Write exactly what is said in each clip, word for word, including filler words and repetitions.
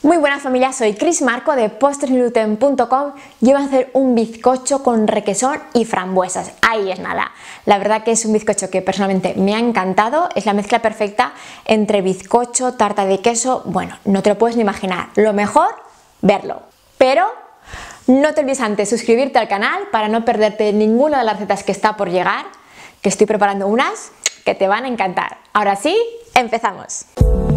Muy buenas familia, soy Cris Marco de postres gluten punto com y voy a hacer un bizcocho con requesón y frambuesas. Ahí es nada. La verdad que es un bizcocho que personalmente me ha encantado, es la mezcla perfecta entre bizcocho, tarta de queso, bueno, no te lo puedes ni imaginar. Lo mejor, verlo. Pero no te olvides antes suscribirte al canal para no perderte ninguna de las recetas que está por llegar, que estoy preparando unas que te van a encantar. Ahora sí, empezamos.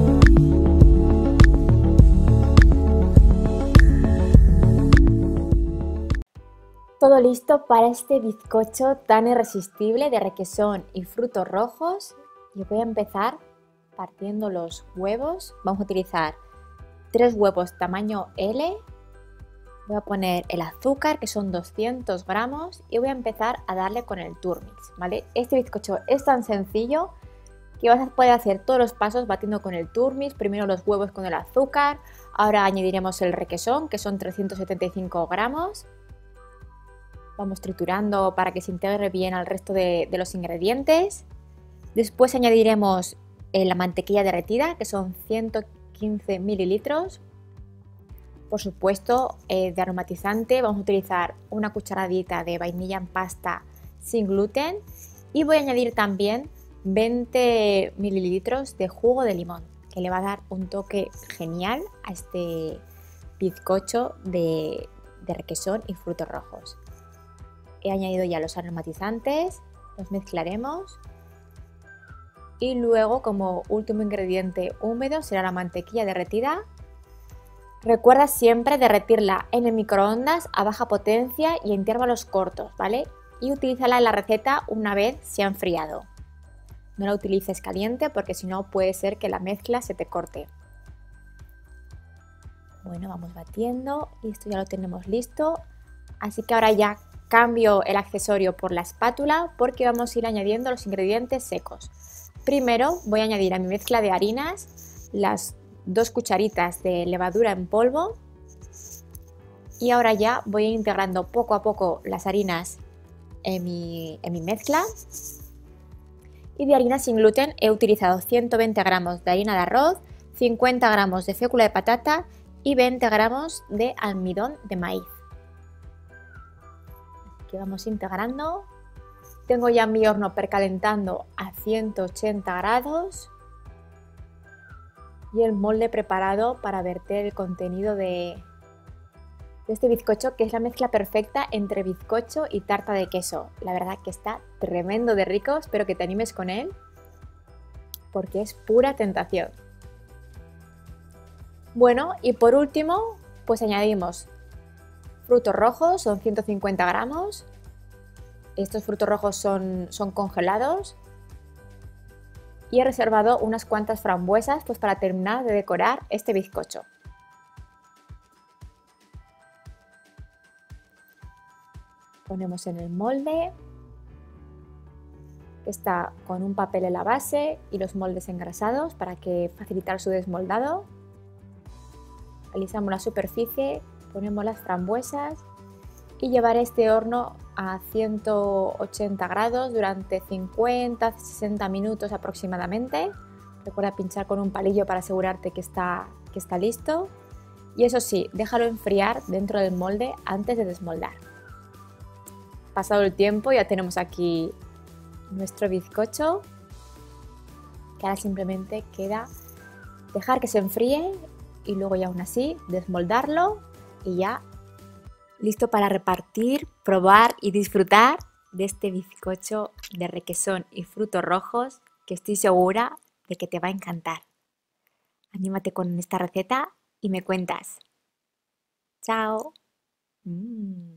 Todo listo para este bizcocho tan irresistible de requesón y frutos rojos. Y voy a empezar partiendo los huevos. Vamos a utilizar tres huevos tamaño L. Voy a poner el azúcar, que son doscientos gramos, y voy a empezar a darle con el turmix, ¿vale? Este bizcocho es tan sencillo que vas a poder hacer todos los pasos batiendo con el turmix. Primero los huevos con el azúcar, ahora añadiremos el requesón, que son trescientos setenta y cinco gramos. Vamos triturando para que se integre bien al resto de, de los ingredientes. Después añadiremos eh, la mantequilla derretida, que son ciento quince mililitros. Por supuesto, eh, de aromatizante vamos a utilizar una cucharadita de vainilla en pasta sin gluten. Y voy a añadir también veinte mililitros de jugo de limón, que le va a dar un toque genial a este bizcocho de, de requesón y frutos rojos. He añadido ya los aromatizantes, los mezclaremos y luego, como último ingrediente húmedo, será la mantequilla derretida. Recuerda siempre derretirla en el microondas a baja potencia y en intervalos cortos, ¿vale? Y utilízala en la receta una vez se ha enfriado. No la utilices caliente porque si no puede ser que la mezcla se te corte. Bueno, vamos batiendo y esto ya lo tenemos listo. Así que ahora ya cambio el accesorio por la espátula porque vamos a ir añadiendo los ingredientes secos. Primero voy a añadir a mi mezcla de harinas las dos cucharitas de levadura en polvo y ahora ya voy a ir integrando poco a poco las harinas en mi, en mi mezcla. Y de harina sin gluten he utilizado ciento veinte gramos de harina de arroz, cincuenta gramos de fécula de patata y veinte gramos de almidón de maíz. Que vamos integrando. Tengo ya mi horno precalentando a ciento ochenta grados y el molde preparado para verter el contenido de, de este bizcocho, que es la mezcla perfecta entre bizcocho y tarta de queso. La verdad que está tremendo de rico, espero que te animes con él porque es pura tentación. Bueno, y por último pues añadimos frutos rojos, son ciento cincuenta gramos. Estos frutos rojos son, son congelados. Y he reservado unas cuantas frambuesas pues para terminar de decorar este bizcocho. Ponemos en el molde, que está con un papel en la base y los moldes engrasados para que facilitar su desmoldado. Alisamos la superficie. Ponemos las frambuesas y llevaré este horno a ciento ochenta grados durante cincuenta a sesenta minutos aproximadamente. Recuerda pinchar con un palillo para asegurarte que está, que está listo. Y eso sí, déjalo enfriar dentro del molde antes de desmoldar. Pasado el tiempo ya tenemos aquí nuestro bizcocho, que ahora simplemente queda dejar que se enfríe y luego ya aún así desmoldarlo. Y ya listo para repartir, probar y disfrutar de este bizcocho de requesón y frutos rojos que estoy segura de que te va a encantar. Anímate con esta receta y me cuentas. ¡Chao! Mm.